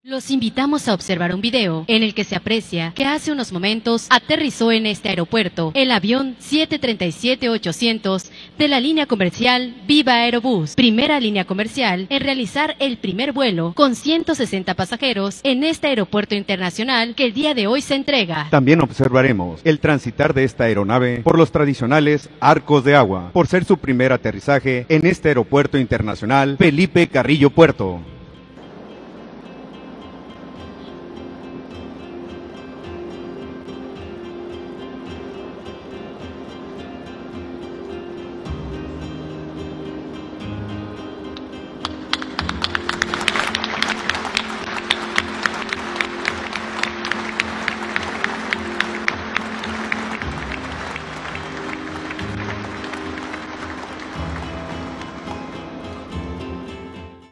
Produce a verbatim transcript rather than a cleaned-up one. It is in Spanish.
Los invitamos a observar un video en el que se aprecia que hace unos momentos aterrizó en este aeropuerto el avión siete treinta y siete ochocientos de la línea comercial Viva Aerobús, primera línea comercial en realizar el primer vuelo con ciento sesenta pasajeros en este aeropuerto internacional que el día de hoy se entrega. También observaremos el transitar de esta aeronave por los tradicionales arcos de agua, por ser su primer aterrizaje en este aeropuerto internacional Felipe Carrillo Puerto.